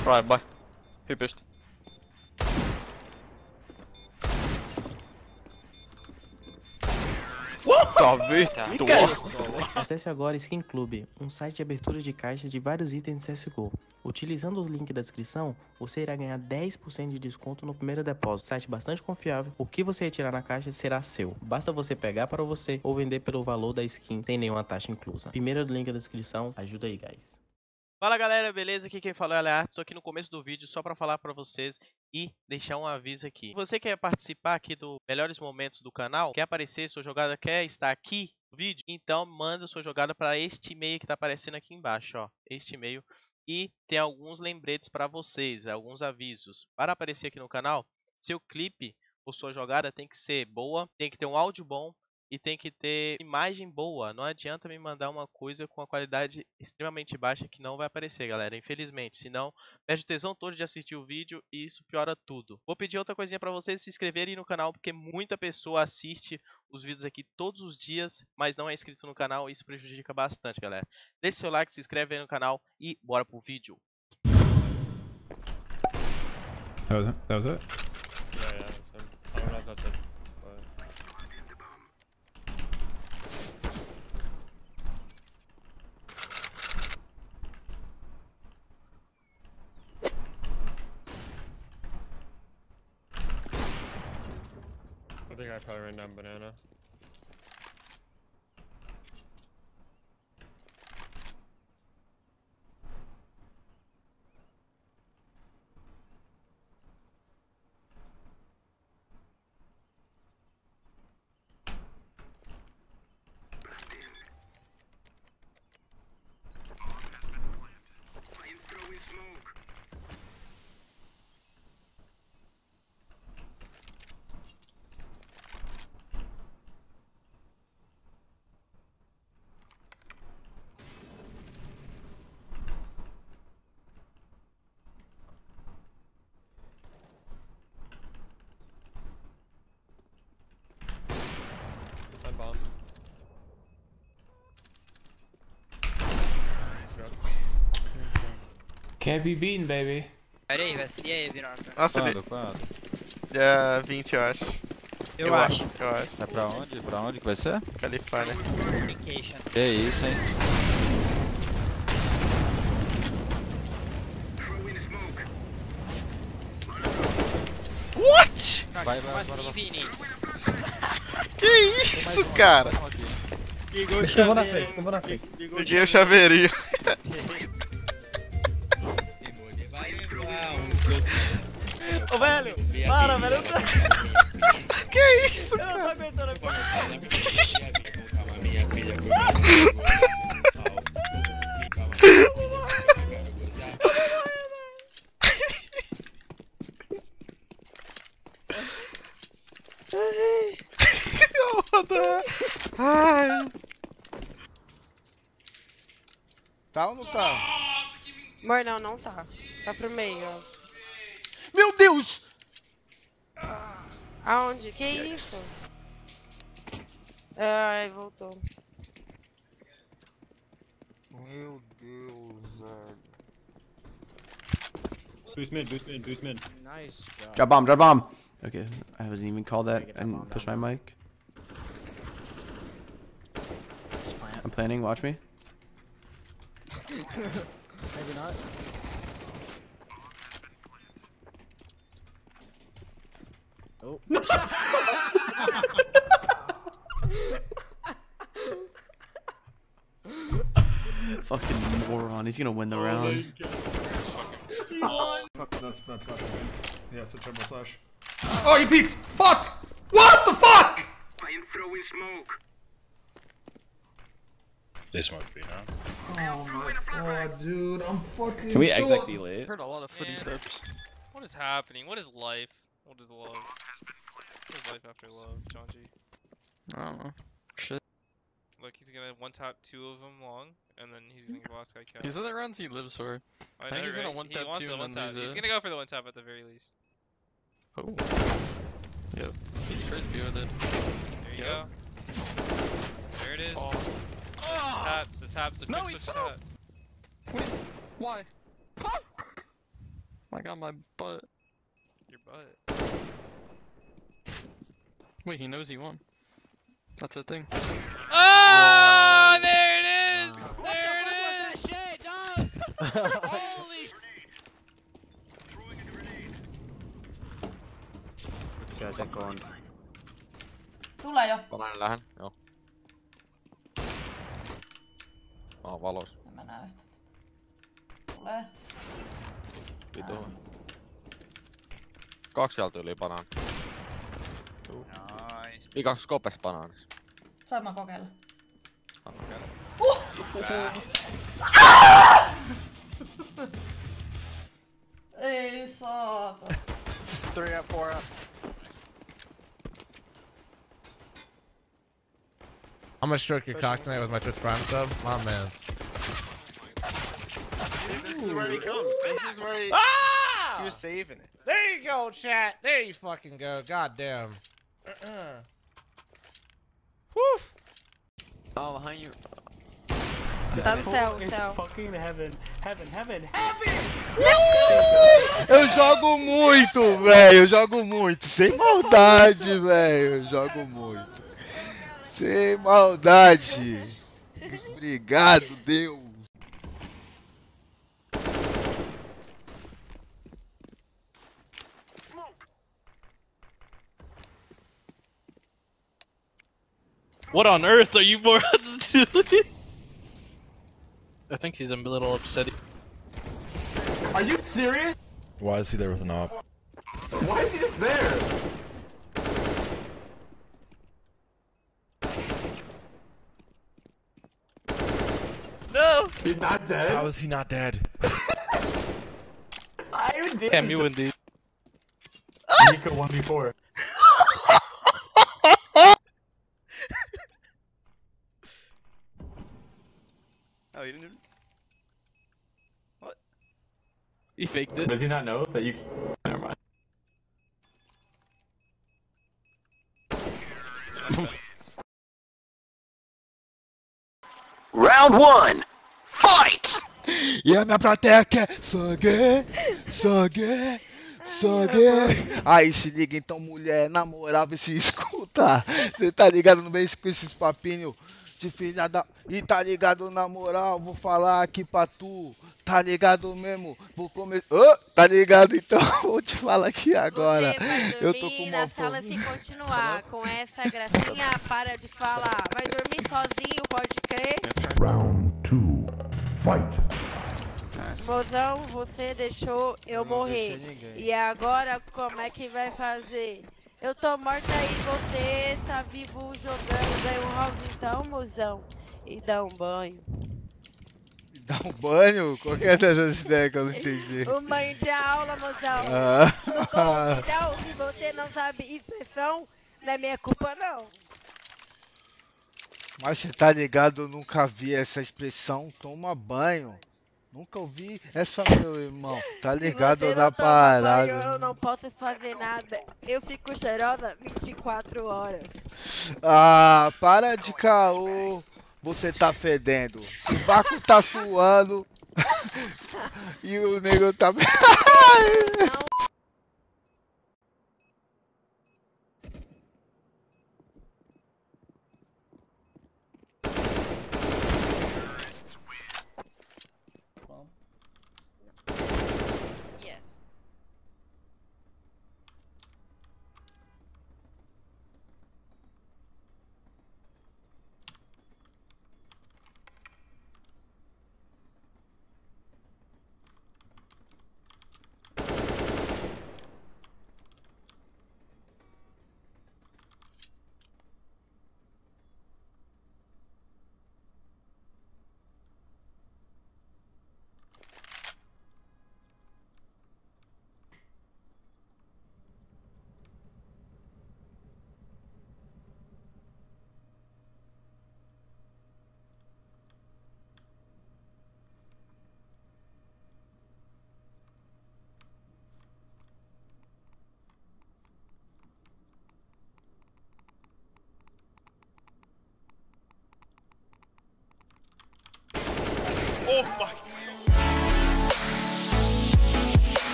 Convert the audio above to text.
Drive by. He pushed. Tá vittu. Acesse agora Skin Club, um site de abertura de caixa de vários itens de CSGO. Utilizando o link da descrição, você irá ganhar 10% de desconto no primeiro depósito. Site bastante confiável, o que você retirar na caixa será seu. Basta você pegar para você ou vender pelo valor da skin, sem nenhuma taxa inclusa. Primeiro link da descrição, ajuda aí, guys. Fala galera, beleza? Aqui quem falou é Aleardo, estou aqui no começo do vídeo só para falar para vocês e deixar um aviso aqui. Se você quer participar aqui do Melhores Momentos do canal, quer aparecer sua jogada, quer estar aqui no vídeo, então manda sua jogada para este e-mail que está aparecendo aqui embaixo, ó, este e-mail. E tem alguns lembretes para vocês, alguns avisos. Para aparecer aqui no canal, seu clipe ou sua jogada tem que ser boa, tem que ter um áudio bom, e tem que ter imagem boa. Não adianta me mandar uma coisa com a qualidade extremamente baixa que não vai aparecer, galera. Infelizmente, senão perde o tesão todo de assistir o vídeo e isso piora tudo. Vou pedir outra coisinha para vocês se inscreverem no canal, porque muita pessoa assiste os vídeos aqui todos os dias, mas não é inscrito no canal e isso prejudica bastante, galera. Deixe seu like, se inscreve aí no canal e bora pro vídeo. That was it? Yeah, that's him. I don't know if that's it. But... I think I probably ran down banana. Bomb. Can't be beaten, baby. Peraí, vai se aí, Vironta. Nossa, Quando? dia 20, eu acho. Eu acho. Eu acho. É pra onde? Pra onde que vai ser? Califórnia. Communication. Que isso, hein? What? Vai, Como assim, Vini? Que isso, cara? Eu vou na frente, Peguei o chaveirinho. Ô velho, para, velho. Que isso, Eu não tô aguentando Ai. Tá ou não tá? Amor, não tá. Tá pro meio, ó. Meu Deus! Aonde? Que isso? Ai, voltou. Meu Deus, velho. Boost mid. Nice job. Drop bomb. Okay, I haven't even called that and pushed my mic. I'm planning, watch me. Maybe not. Oh. Fucking moron, he's gonna win the round. Fuck, that's bad flash. Yeah, it's a turbo flash. Oh, you peeked! Fuck! What the fuck? I am throwing smoke. They smoked me now. Oh my god, dude, I'm fucking. Can we exec be late? Heard a lot of footy steps. What is happening? What is life? What is love? What is life after love, John G? I don't know. Shit. Look, he's gonna one tap two of them long, and then he's gonna go last guy kill. These are the runs he lives for. I think know, he's gonna right? one He tap wants two the and one then tap. lose He's it. gonna go for the one tap at the very least. Oh. Yep. He's crispy with it. There you go. There it is. The taps, the quick switch tap. Why? I got my butt. Your butt. Wait, he knows he won. That's a thing. Oh, there it is! There it is! Holy sh! Tulee jo. Palanen lähen, joo. Mä oon valos. En mä näe sitä. Tulee. Vitu. 2 jalta yli banaan. Nice. Mikä skopes banaanis? Sain mä kokeilla. Anna käydä. Ei saata. 3 up, 4 up. I'm gonna stroke your cock tonight with my Twitch Prime sub. My man's. This is where he comes. This is where he was saving it. There you go, chat. There you fucking go. God damn. Woo! Oh, behind you. Tá no céu, It's céu. fucking heaven. Heaven. Eu jogo muito, velho. Eu jogo muito. Sem maldade, velho. Eu jogo muito. Sem maldade. Obrigado, Deus. What on earth are you morons doing? I think he's a little upset. Are you serious? Why is he there with an op? Why is he just there? No! He's not dead? How is he not dead? I even did. Damn, you indeed. Nico 1v4. Oh, you didn't. What? He faked it. Does he not know that you? Never mind. Round 1. Fight! E a minha plateia quer sangue, sangue, sangue. Aí se liga então, mulher, na moral, vê se escuta. Cê tá ligado, não vem com esses papinhos de filha da... E tá ligado, na moral, vou falar aqui pra tu. Tá ligado mesmo? Vou comer... tá ligado então? Vou te falar aqui agora. Você vai Eu dormir tô com na uma sala fome. se continuar com essa gracinha, para de falar. Vai dormir sozinho, pode crer? Round 2. Fight. Mozão, você deixou eu morrer. E agora como é que vai fazer? Eu tô morta e você tá vivo jogando. Ganha um round então, mozão. E dá um banho. Dá um banho? Qual que é dessas ideias que eu não entendi? Um banho de aula, mozão. Ah. No corpo, se você não sabe expressão, não é minha culpa não. Mas você tá ligado, eu nunca vi essa expressão, toma banho. Nunca ouvi essa, meu irmão. Tá ligado Se você na não toma banho, eu parada. não posso fazer nada. Eu fico cheirosa 24 horas. Ah, para de caô. Você tá fedendo. O Baco tá suando. E o nego tá... Não